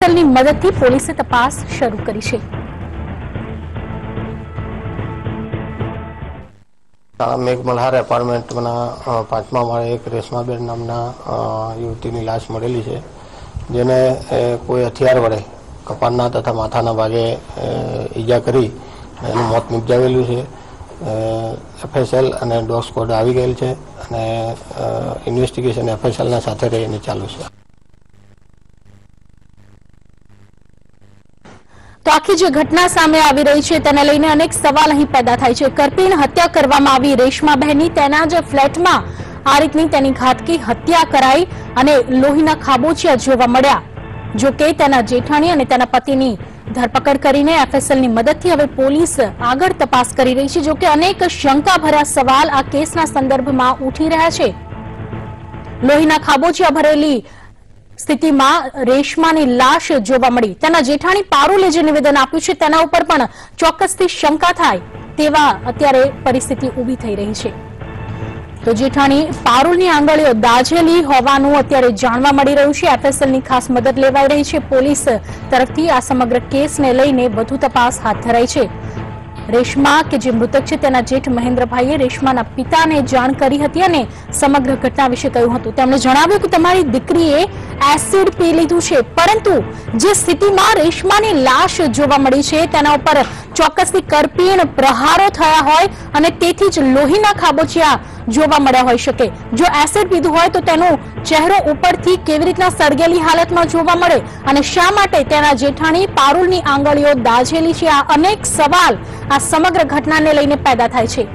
ની મદદથી પોલીસે તપાસ શરૂ કરી છે। મેઘ મલ્હાર એપાર્ટમેન્ટના 5મા માળે એક રેશમાબેન નામના યુવતીની લાશ મળેલી છે, જેને કોઈ હથિયાર વડે કપાળના તથા માથાના ભાગે ઈજા કરી એનું મોત નિપજાવેલું છે। FSL અને ડોગ સ્ક્વોડ આવી ગયેલ છે અને ઇન્વેસ્ટિગેશન FSLના સાથે રહીને ચાલુ છે। તો આખી જે ઘટના સામે આવી રહી છે તેને લઈને અનેક સવાલ અહીં પેદા થાય છે। કરપીણ હત્યા કરવામાં આવી રેશમાબહેનની, તેના જ ફ્લેટમાં આ રીતની તેની ઘાતકી હત્યા કરાઈ અને લોહીના ખાબોચિયા જોવા મળ્યા। જો કે તેના જેઠાણી અને તેના પતિની ધરપકડ કરીને FSLની મદદથી હવે પોલીસ આગળ તપાસ કરી રહી છે। જો કે અનેક શંકાભર્યા સવાલ આ કેસના સંદર્ભમાં ઉઠી રહ્યા છે। લોહીના ખાબોચિયા ભરેલી સ્થિતિમાં રેશમાની લાશ જોવા મળી। તેના જેઠાણી પારુલે જે નિવેદન આપ્યું છે તેના ઉપર પણ ચોક્કસથી શંકા થાય તેવા અત્યારે પરિસ્થિતિ ઊભી થઈ રહી છે। તો જેઠાણી પારુલની આંગળીઓ દાઝેલી હોવાનું અત્યારે જાણવા મળી રહ્યું છે। FSLની ખાસ મદદ લેવાઈ રહી છે। પોલીસ તરફથી આ સમગ્ર કેસને લઈને વધુ તપાસ હાથ ધરાઈ છે। રેશમા કે જે મૃતક છે તેના જેઠ મહેન્દ્રભાઈએ રેશમાના પિતાને જાણ કરી હતી અને સમગ્ર ઘટના વિશે કહ્યું હતું। તેમણે જણાવ્યું કે તમારી દીકરીએ એસિડ પી લીધું છે, પરંતુ જે સ્થિતિમાં રેશમાની લાશ જોવા મળી છે તેના ઉપર ચોક્કસથી કરપીણ પ્રહારો થયા હોય અને તેથી જ લોહીના ખાબોચિયા જોવા મળ્યા હોઈ શકે। જો એસિડ પીધું હોય તો તેનો ચહેરો ઉપરથી કેવી રીતના સળગેલી હાલતમાં જોવા મળે અને શા માટે તેના જેઠાણી પારુલની આંગળીઓ દાઝેલી છે? આ અનેક સવાલ આ સમગ્ર ઘટનાને લઈને પેદા થાય છે।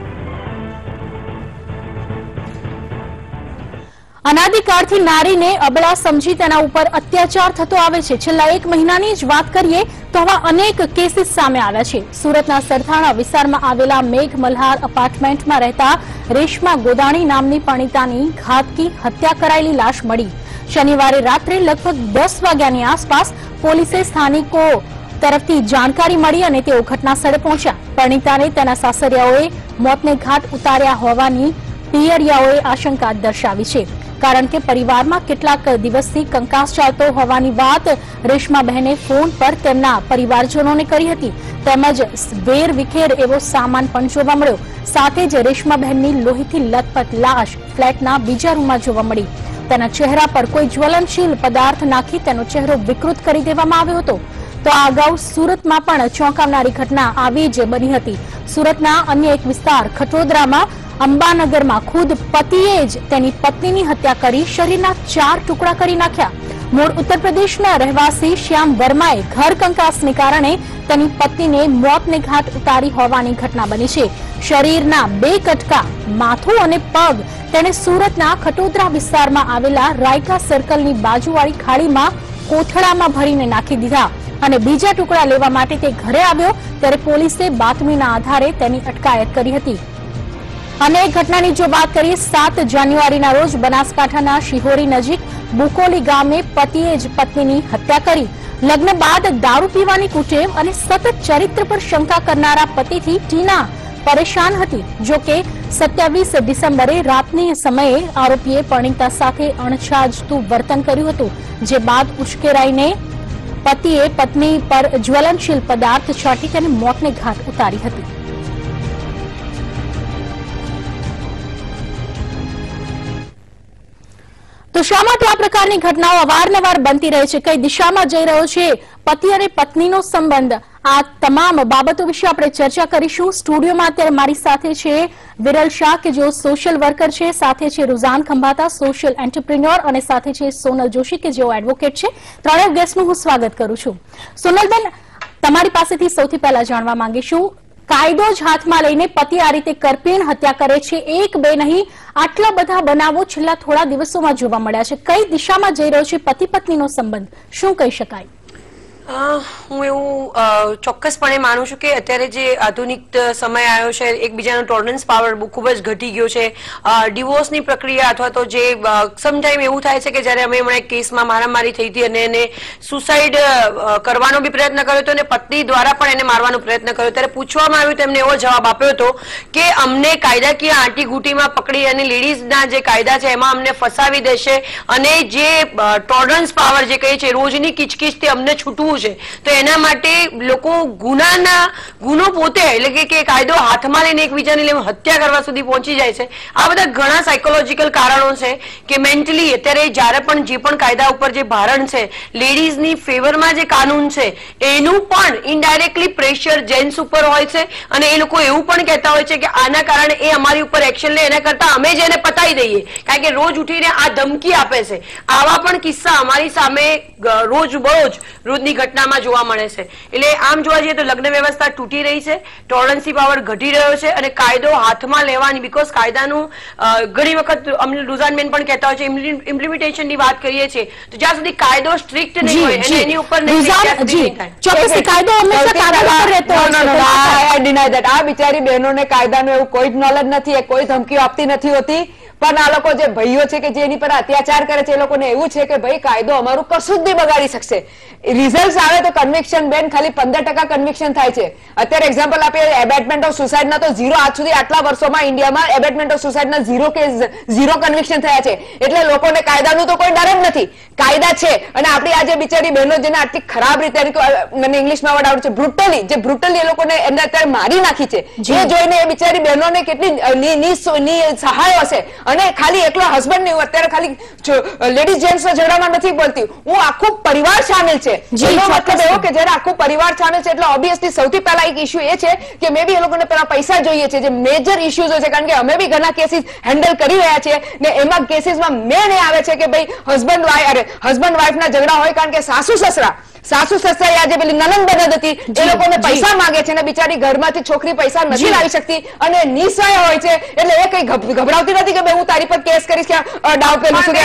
અનાદિકાળથી નારીને અબળા સમજી તેના ઉપર અત્યાચાર થતો આવે છે। છેલ્લા 1 મહિનાની જ વાત કરીએ તો આવા અનેક કેસીસ સામે આવ્યા છે। સુરતના સરથાણા વિસ્તારમાં આવેલા મેઘ મલ્હાર અપાર્ટમેન્ટમાં રહેતા રેશમા ગોદાણી નામની પરિણીતાની ઘાતકી હત્યા કરાયેલી લાશ મળી। શનિવારે રાત્રે લગભગ 10 વાગ્યાની આસપાસ પોલીસે સ્થાનિકો તરફથી જાણકારી મળી અને તેઓ ઘટના સ્થળે પહોંચ્યા। પરિણીતાને તેના સાસરિયાઓએ મોતને ઘાટ ઉતાર્યા હોવાની પિયરિયાઓએ આશંકા દર્શાવી છે, કારણ કે પરિવારમાં કેટલાક દિવસથી કંકાસ ચાલતો હોવાની વાત રેશમાબહેને ફોન પર તેમના પરિવારજનોને કરી હતી। તેમજ વેર વિખેર એવો સામાન પણ જોવા મળ્યો। સાથે જ રેશમાબહેનની લોહીથી લથપથ લાશ ફ્લેટના બીજા રૂમમાં જોવા મળી। તેના ચહેરા પર કોઈ જ્વલનશીલ પદાર્થ નાખી તેનો ચહેરો વિકૃત કરી દેવામાં આવ્યો હતો। તો આ અગાઉ સુરતમાં પણ ચોંકાવનારી ઘટના આવી જ બની હતી। સુરતના અન્ય એક વિસ્તાર ખટોદરામાં અંબાનગરમાં ખુદ પતિએ જ તેની પત્નીની હત્યા કરી શરીરના 4 ટુકડા કરી નાખ્યા। મૂળ ઉત્તર પ્રદેશના રહેવાસી શ્યામ વર્માએ ઘર કંકાસને કારણે તેની પત્નીને મોતને ઘાટ ઉતારી હોવાની ઘટના બની છે। શરીરના 2 કટકા, માથું અને પગ તેણે સુરતના ખટોદરા વિસ્તારમાં આવેલા રાયકા સર્કલની બાજુવાળી ખાડીમાં કોથળામાં ભરીને નાખી દીધા અને બીજા ટુકડા લેવા માટે તે ઘરે આવ્યો ત્યારે પોલીસે બાતમીના આધારે તેની અટકાયત કરી હતી। અને ઘટનાની જો વાત કરીએ 7 જાન્યુઆરીના રોજ બનાસકાંઠાના શિહોરી નજીક બુકોલી ગામે પતિએ જ પત્નીની હત્યા કરી। લગ્ન બાદ દારૂ પીવાની કુટેવ અને સતત ચરિત્ર પર શંકા કરનારા પતિથી ટીના પરેશાન હતી। જો કે 27 ડિસેમ્બરે રાતની સમયે આરોપીએ પરિણીતા સાથે અણછાજતું વર્તન કર્યું હતું, જે બાદ ઉશ્કેરાઈને પતિએ પત્ની પર જ્વલનશીલ પદાર્થ છાંટી તેને મોતને ઘાટ ઉતારી હતી। તો શા માટે આ પ્રકારની ઘટનાઓ અવારનવાર બનતી રહે છે? કઈ દિશામાં જઈ રહ્યો છે પતિ અને પત્નીનો સંબંધ? આ તમામ બાબતો વિશે આપણે ચર્ચા કરીશું। સ્ટુડિયોમાં અત્યારે મારી સાથે છે વિરલ શાહ કે જેઓ સોશિયલ વર્કર છે, સાથે છે રુઝાન ખંભાતા સોશિયલ એન્ટરપ્રિન્યોર અને સાથે છે સોનલ જોશી કે જેઓ એડવોકેટ છે। ત્રણેય ગેસ્ટનું હું સ્વાગત કરું છું। સોનલબેન, તમારી પાસેથી સૌથી પહેલા જાણવા માંગીશું, કાયદો જ હાથમાં લઈને પતિ આ રીતે કરપીણ હત્યા કરે છે, 1 2 નહીં આટલા બધા બનાવો છેલ્લા થોડા દિવસોમાં જોવા મળ્યા છે। કઈ દિશામાં જઈ રહ્યો છે પતિ પત્નીનો સંબંધ, શું કહી શકાય? હું એવું ચોક્કસપણે માનું છું કે અત્યારે જે આધુનિક સમય આવ્યો છે, એકબીજાનો ટોલરન્સ પાવર ખૂબ જ ઘટી ગયો છે. ડિવોર્સની પ્રક્રિયા અથવા તો જે સમટાઈમ એવું થાય છે કે જ્યારે અમે હમણાં એક કેસમાં મારામારી થઈ હતી અને એને સુસાઇડ કરવાનો બી પ્રયત્ન કર્યો હતો અને પત્ની દ્વારા પણ એને મારવાનો પ્રયત્ન કર્યો, ત્યારે પૂછવામાં આવ્યું, તેમને એવો જવાબ આપ્યો હતો કે અમને કાયદાકીય આંટીઘૂંટીમાં પકડી અને લેડીઝના જે કાયદા છે એમાં અમને ફસાવી દેશે અને જે ટોલરન્સ પાવર જે કહે છે રોજની કિચકિચ તે અમને છૂટવું છે. તો એના માટે લોકો ગુનો પોતે એટલે કે કાયદો હાથમાં લઈને એકબીજાને લઈને હત્યા કરવા સુધી પહોંચી જાય છે. આ બધા ઘણા સાયકોલોજીકલ કારણો છે કે મેન્ટલી અત્યારે જ્યારે પણ જે પણ કાયદા ઉપર જે ભારણ છે, લેડીઝની ફેવરમાં જે કાનૂન છે એનું પણ ઇનડાયરેક્ટલી પ્રેશર જેન્ટ્સ ઉપર હોય છે અને એ લોકો એવું પણ કહેતા હોય છે કે આના કારણે એ અમારી ઉપર એક્શન લે એના કરતા અમે જ એને પતાવી દઈએ, કારણ કે રોજ ઉઠીને આ ધમકી આપે છે. આવા પણ કિસ્સા અમારી સામે રોજની ઘટનામાં જોવા મળે છે. એટલે આમ જોવા જઈએ તો લગ્ન વ્યવસ્થા તૂટી રહી છે, ટોલરન્સી પાવર ઘટી રહ્યો છે અને કાયદો હાથમાં લેવાની, બીકોઝ કાયદાનું ઘણી વખત અમને રુઝાનબેન પણ કહેતા હોય છે ઇમ્પ્લિમેન્ટેશનની વાત કરીએ છીએ તો જ્યાં સુધી કાયદો સ્ટ્રિક્ટ નહીં હોય અને એની ઉપર આ બિચારી બહેનોને કાયદાનું એવું કોઈ જ નોલેજ નથી, કોઈ ધમકીઓ આપતી નથી હોતી, પણ આ લોકો જે ભાઈઓ છે કે જેની પર અત્યાચાર કરે છે એ લોકોને એવું છે કે ભાઈ કાયદો અમારું કશું જ નહીં બગાડી શકશે. રિઝલ્ટ આવે તો કન્વિક્શન બેન ખાલી 15% કન્વિક્શન થાય છે. અત્યારે એક્ઝામ્પલ આપીએ, એબેટમેન્ટ ઓફ સુસાઇડ ના તો ઝીરો, આજ સુધી આટલા વર્ષોમાં ઇન્ડિયામાં એબેટમેન્ટ ઓફ સુસાઇડ ના ઝીરો કન્વિક્શન થયા છે. એટલે લોકોને કાયદાનું તો કોઈ ડર જ નથી, કાયદા છે. અને આપણી આજે બિચારી બહેનો જેને આટલી ખરાબ રીતે, મને ઇંગ્લિશમાં વર્ડ આવડે છે, બ્રુટલી એ લોકોને એમને અત્યારે મારી નાખી છે. જે જોઈને એ બિચારી બહેનોને કેટલી સહાય હશે. અને ખાલી એકલો હસબન્ડ નહીં, અત્યારે ખાલી લેડીઝ જેન્ટ્સ ઝઘડામાં નથી બોલતી, હું આખું પરિવાર સામેલ છે. એનો મતલબ એવો કે જયારે આખું પરિવાર સામેલ છે એટલે ઓબ્વિયસલી સૌથી પહેલા એક ઇશ્યુ એ છે કે મે બી એ લોકોને પેલા પૈસા જોઈએ છે, જે મેજર ઇશ્યુઝ છે. કારણ કે અમે બી ઘણા કેસીસ હેન્ડલ કરી રહ્યા છીએ ને એમાં કેસીસમાં મેન એ આવે છે કે ભાઈ હસબન્ડ વાઇફના ઝઘડા હોય, કારણ કે સાસુ સસરા આજે પેલી નનંદ બનદ હતી એ લોકોને પૈસા માંગે છે અને બિચારી ઘરમાંથી છોકરી પૈસા નથી લાવી શકતી અને નિસહાય હોય છે. એટલે એ કઈ ગભરાવતી નથી કે હું તારી પર કેસ કરીશ કે દાવ પેલું છું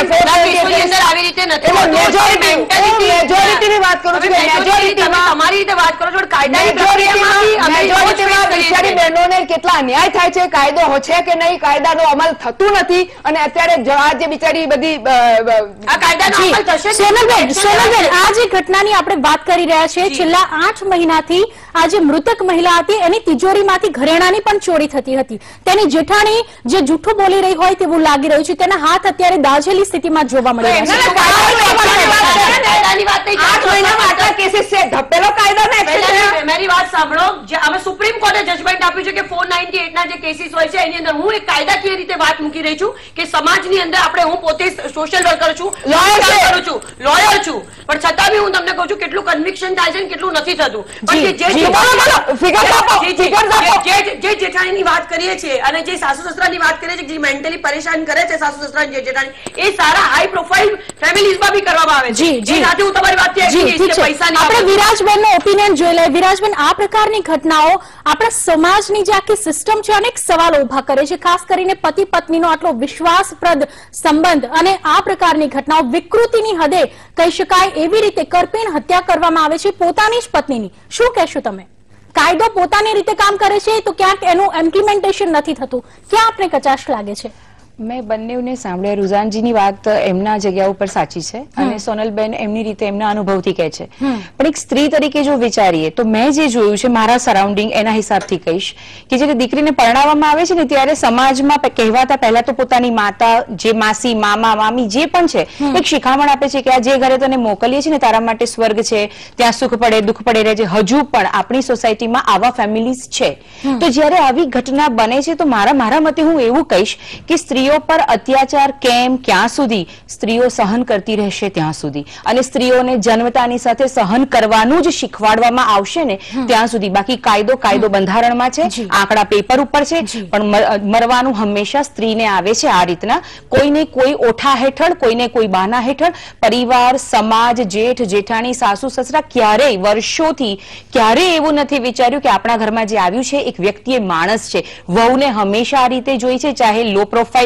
મેજોરિટીની વાત કરું છું. મેજોરિટીમાં બિચારી બહેનોને કેટલા અન્યાય થાય છે, કાયદો છે કે નહીં, કાયદાનો અમલ થતું નથી. અને અત્યારે આ જે બિચારી બધી સોનલબેન આ જે ઘટનાની આપણે વાત કરી રહ્યા છીએ, છેલ્લા 8 મહિનાથી આ જે મૃતક મહિલા હતી એની તિજોરીમાંથી ઘરેણાની પણ ચોરી થતી હતી. તેની જેઠાણી જે જૂઠું બોલી રહી હોય તેવું લાગી રહ્યું છે. તેના હાથ અત્યારે દાઝેલી સ્થિતિમાં જોવા મળી રહ્યા છે. મારી વાત સાંભળો, અમે સુપ્રીમ કોર્ટે જજમેન્ટ આપ્યું છે કે 498 ના જે કેસીસ હોય છે એની અંદર હું એક કાયદાકીય રીતે વાત મૂકી રહી છું કે સમાજની અંદર હું પોતે સોશિયલ વર્કર છું, લોયર છું, પણ છતાં બી હું તમને કહું છું કેટલું કન્વિક્શન થાય છે કેટલું નથી થતું. પણ જે જેઠાણીની વાત કરીએ છીએ અને જે સાસુ સસરાની વાત કરીએ છીએ, જે મેન્ટલી પરેશાન કરે છે સાસુ સસરાની જેઠાણી, એ સારા હાઈ પ્રોફાઇલ ફેમિલીઝમાં બી કરવામાં આવે છે. સાથે હું તમારી વાત પૈસાની આપણે વિરાજબેનનો ઓપિનિયન જોઈ લે. વિરાજબેન, આ પ્રકારની ઘટનાઓ આપણા સમાજની જે આખી સિસ્ટમ છે અનેક સવાલો ઉભા કરે છે, ખાસ કરીને પતિ પત્નીનો આટલો વિશ્વાસપ્રદ સંબંધ અને આ પ્રકારની ઘટનાઓ વિકૃતિની હદે કહી શકાય એવી રીતે કરપીણ હત્યા કરવામાં આવે છે પોતાની જ પત્નીની. શું કહેશો તમે? કાયદો પોતાની રીતે કામ કરે છે તો ક્યાંક એનું ઇમ્પ્લિમેન્ટેશન નથી થતું, ક્યાં આપને કચાશ લાગે છે? મેં બંનેને સાંભળ્યા. રુઝાનજીની વાત એમના જગ્યા ઉપર સાચી છે અને સોનલબેન એમની રીતે એમના અનુભવથી કહે છે. પણ એક સ્ત્રી તરીકે જો વિચારીએ તો મેં જે જોયું છે મારા સરાઉન્ડિંગ એના હિસાબથી કહીશ કે જે દીકરીને પરણાવવામાં આવે છે ને ત્યારે સમાજમાં કહેવાતા પહેલા તો પોતાની માતા, જે માસી, મામા, મામી જે પણ છે એક શિખામણ આપે છે કે આ જે ઘરે તને મોકલીએ છીએ ને તારા માટે સ્વર્ગ છે, ત્યાં સુખ પડે દુઃખ પડે રહે છે. હજુ પણ આપણી સોસાયટીમાં આવા ફેમિલીઝ છે. તો જયારે આવી ઘટના બને છે તો મારા મતે હું એવું કહીશ કે સ્ત્રીઓ પર અત્યાચાર ક્યાં સુધી સ્ત્રીઓ સહન કરતી રહેશે ત્યાં સુધી, અને સ્ત્રીઓને જન્મતાની સાથે સહન કરવાનું જ શીખવાડવામાં આવશે ને ત્યાં સુધી. બાકી કાયદો બંધારણમાં છે, આંકડા પેપર ઉપર છે, પણ મરવાનું હંમેશા સ્ત્રીને આવે છે. આ રીતના કોઈને કોઈ ઓઠા હેઠળ, કોઈને કોઈ બહાના હેઠળ પરિવાર, સમાજ, જેઠ જેઠાણી, સાસુ સસરા ક્યારેય વર્ષોથી ક્યારેય એવું નથી વિચાર્યું કે આપણા ઘરમાં જે આવ્યું છે એક વ્યક્તિ, માણસ છે. વહુને હંમેશા આ રીતે જોઈ છે, ચાહે લો પ્રોફાઇલ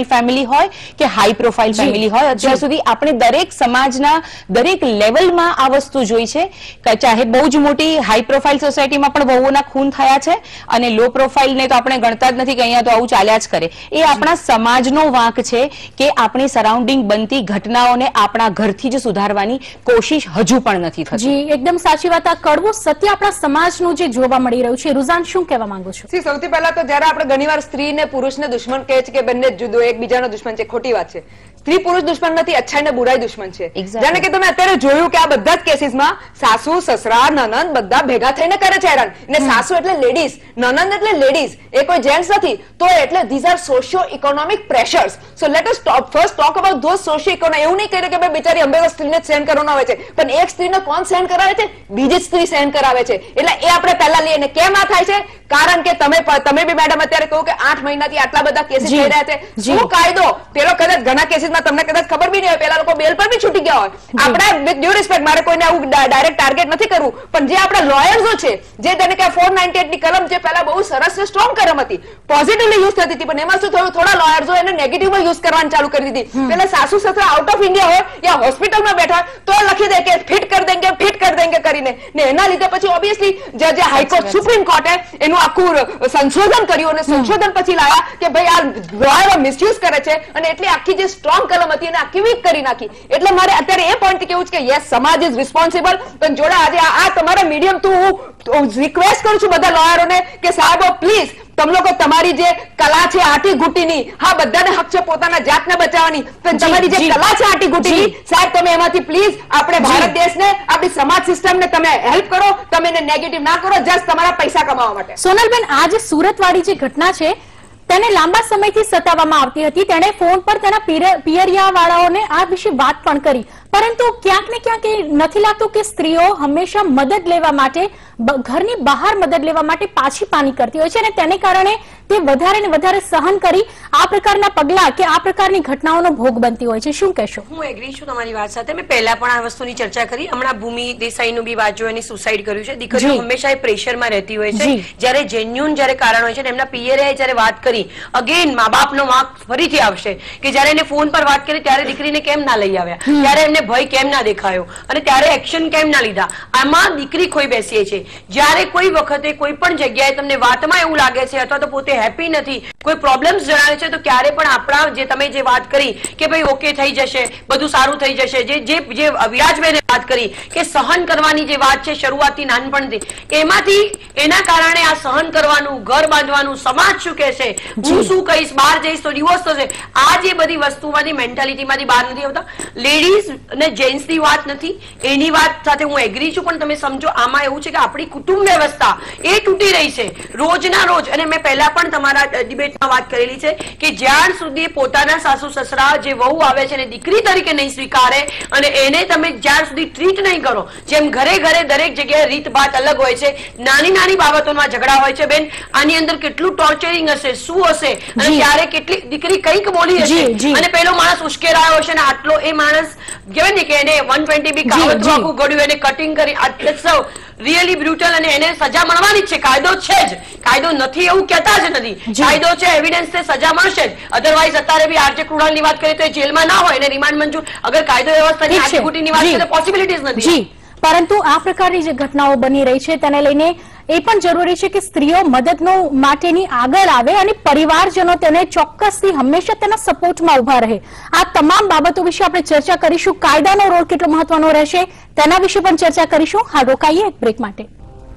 ફેમિલી હોય કે હાઈ પ્રોફાઇલ ફેમિલી હોય, અત્યાર સુધી આપણે દરેક સમાજના દરેક લેવલમાં આ વસ્તુ જોઈ છે. ચાહે બહુ જ મોટી હાઈ પ્રોફાઇલ સોસાયટીમાં પણ વહુઓના ખૂન થયા છે, અને લો પ્રોફાઇલને તો આપણે ગણતા જ નથી કે અહીંયા તો આવું ચાલ્યા જ કરે. એ આપણા સમાજનો વાંક છે કે આપણી સરાઉન્ડિંગ બનતી ઘટનાઓને આપણા ઘરથી જ સુધારવાની કોશિશ હજુ પણ નથી થતી. જી, એકદમ સાચી વાત. આ કડવું સત્ય આપણા સમાજનું જે જોવા મળી રહ્યું છે. રુઝાન, શું કહેવા માંગો છો? સૌથી પહેલા તો જયારે આપણે ઘણીવાર સ્ત્રીને પુરુષને દુશ્મન કહે છે કે બંને જુદો એકબીજાનો દુશ્મન છે, ખોટી વાત છે. સ્ત્રી પુરુષ દુશ્મન નથી, અચ્છાઈ ને બુરાઈ દુશ્મન છે. જાણે કે તમે અત્યારે જોયું કે આ બધા જ કેસીસમાં સાસુ, સસરા, નનંદ બધા ભેગા થઈને કરે છે હેરાન. અને સાસુ એટલે લેડીઝ, નનંદ એટલે લેડીઝ, એ કોઈ જેન્ટ્સ નથી. તો એટલે these are socio economic pressures. So let us first talk about those socio economic. એવું નહીં કહે કે ભાઈ બિચારી હંમેશા સ્ત્રીને સહન કરવાનો હોય છે, પણ એક સ્ત્રીને કોણ સહન કરાવે છે? બીજી સ્ત્રી સહન કરાવે છે. એટલે એ આપણે પહેલા લઈએ. ને કેમ આ થાય છે? કારણ કે તમે બી મેડમ અત્યારે કહો કે 8 મહિનાથી આટલા બધા કેસીસ થઈ રહ્યા છે. શું કાયદો? પેલો કદાચ ઘણા કેસીસમાં તમને કદાચ ખબર બી નહીં હોય, પેલા લોકો બેલ પર બી છૂટી ગયા હોય. આપણે વિથ ડ્યુ રિસ્પેક્ટ, મારે કોઈને આવું ડાયરેક્ટ ટાર્ગેટ નથી કરવું, પણ જે આપણા લોયર્સો છે, જે તેને કે 498 ની કલમ જે પહેલા બહુ સરસ સ્ટ્રોંગ કલમ હતી, પોઝિટિવલી યુઝ થતી હતી, પણ એમાં શું થયું, થોડા લોયર્સો એને નેગેટિવમાં યુઝ કરવાનું ચાલુ કરી દીધી. પેલા સાસુ સસરા આઉટ ઓફ ઇન્ડિયા હોય યા હોસ્પિટલમાં બેઠા તો લખી દે કે ફિટ કર દેંગે કરીને. ને એના લીધે પછી ઓબ્વિયસલી જે હાઈકોર્ટ સુપ્રીમ કોર્ટે એનું આખું સંશોધન કર્યું, અને સંશોધન પછી લાયા કે ભાઈ આ લોયરો મિસયુઝ કરે છે, અને એટલે આખી જે સ્ટ્રોંગ કલમ હતી એને આખી વીક કરી નાખી. એટલે મારે અત્યારે એ પોઈન્ટ કેવું છે કે યસ, સમાજ ઇઝ રિસ્પોન્સિબલ, પણ જોડે આજે આ તમારા મીડિયમ થ્રુ હું રિક્વેસ્ટ કરું છું બધા લોયરોને કે સાહેબો પ્લીઝ, તમ લોકો તમારી જે કલા છે આટી ઘૂંટીની, હા બધાને હક છે પોતાના જાતને બચાવવાની, પણ તમારી જે કલા છે આટી ઘૂંટીની, સાહેબ તમે એમાંથી પ્લીઝ આપણે ભારત દેશને, આપણી સમાજ સિસ્ટમને તમે હેલ્પ કરો. તમે એને નેગેટિવ ના કરો જસ્ટ તમારા પૈસા કમાવા માટે. સોનલબેન, આ જે સુરત વાળી જે ઘટના છે તેને લાંબા સમયથી સતાવવામાં આવતી હતી. તેણે ફોન પર તેના પિયરિયા વાળાઓને આ વિશે વાત પણ કરી, પરંતુ ક્યાંક ને ક્યાંક એ નથી લાગતું કે સ્ત્રીઓ હંમેશા મદદ લેવા માટે, ઘરની બહાર મદદ લેવા માટે પાછી પાની કરતી હોય છે, અને તેને કારણે તે વધારે ને વધારે સહન કરી આ પ્રકારના પગલા કે આ પ્રકારની ઘટનાઓનો ભોગ બનતી હોય છે. શું કહેશો? હું એગ્રી છું તમારી વાત સાથે. મેં પહેલા પણ આ વસ્તુની ચર્ચા કરી. હમણાં ભૂમિ દેસાઈનું બી વાત જોઈને સુસાઇડ કર્યું છે. દીકરીઓ હંમેશા એ પ્રેશરમાં રહેતી હોય છે. જ્યારે જેન્યુન જ્યારે કારણ હોય છે, એમના પિયરે જ્યારે વાત કરી, અગેન મા બાપનો વાંક ફરીથી આવશે કે જ્યારે એને ફોન પર વાત કરી ત્યારે દીકરીને કેમ ના લઈ આવ્યા, ત્યારે એમને ભય કેમ ના દેખાયો, અને ત્યારે એક્શન કેમ ના લીધા. આમાં દીકરી ખોઈ બેસીએ છે. જ્યારે કોઈ વખતે કોઈ પણ જગ્યાએ તમને વાતમાં એવું લાગે છે અથવા તો પોતે હેપી નથી, કોઈ પ્રોબ્લેમ્સ જણાવે છે, તો ક્યારે પણ આપણા જે તમે જે વાત કરી કે ભાઈ ઓકે થઈ જશે, બધું સારું થઈ જશે, જે વિરાજબેને વાત કરી કે સહન કરવાની જે વાત છે શરૂઆતથી નાનપણથી, એમાંથી એના કારણે આ સહન કરવાનું, ઘર બાંધવાનું, સમાજ શું કહેશે, હું શું કહીશ, બહાર જઈશ તો ડિવોર્સ થશે, આ જે બધી વસ્તુમાંથી મેન્ટાલિટીમાંથી બહાર નથી આવતા. લેડીઝ અને જેન્ટ્સની વાત નથી, એની વાત સાથે હું એગ્રી છું, પણ તમે સમજો આમાં એવું છે કે આપણી કુટુંબ વ્યવસ્થા એ તૂટી રહી છે રોજના રોજ. અને મેં પહેલા પણ તમારા ડિબેટમાં વાત કરેલી છે કે જ્યાં સુધી પોતાના સાસુ સસરા જે વહુ આવે છે એને દીકરી તરીકે નહીં સ્વીકારે, અને એને તમે જ્યાં સુધી ટ્રીટ નહીં કરો, જેમ ઘરે ઘરે દરેક જગ્યાએ રીતભાત અલગ હોય છે, નાની નાની બાબતોમાં ઝઘડા હોય છે. બેન, આની અંદર કેટલું ટોર્ચરિંગ હશે, શું હશે, અને ત્યારે કેટલી દીકરી કંઈક બોલી હશે, અને પેલો માણસ ઉશ્કેરાયો હશે, અને આટલો એ માણસ કહેવાય ને કે એને 120 બી કાવતરું આખું ઘડ્યું, એને કટિંગ કરી, રિયલી બ્રુટલ, અને એને સજા મળવાની જ છે. કાયદો છે જ, કાયદો નથી એવું કહેતા જ નથી, કાયદો છે, એવિડન્સ છે, સજા મળશે જ. અધરવાઇઝ અત્યારે બી આરજે કૃણાલની વાત કરીએ તો એ જેલમાં ના હોય, એને રિમાન્ડ મંજૂર. અગર કાયદો વ્યવસ્થાની આટીઘૂંટીની વાત કરીએ તો પોસિબિલિટીઝ નથી. પરંતુ આ પ્રકારની જે ઘટનાઓ બની રહી છે તેને લઈને એ પણ જરૂરી છે કે સ્ત્રીઓ મદદનો માટેની આગળ આવે, અને પરિવારજનો તેને ચોક્કસથી હંમેશા તેના સપોર્ટમાં ઉભા રહે. આ તમામ બાબતો વિશે આપણે ચર્ચા કરીશું. કાયદાનો રોલ કેટલો મહત્વનો રહેશે તેના વિશે પણ ચર્ચા કરીશું. હાલ રોકાઈએ એક બ્રેક માટે.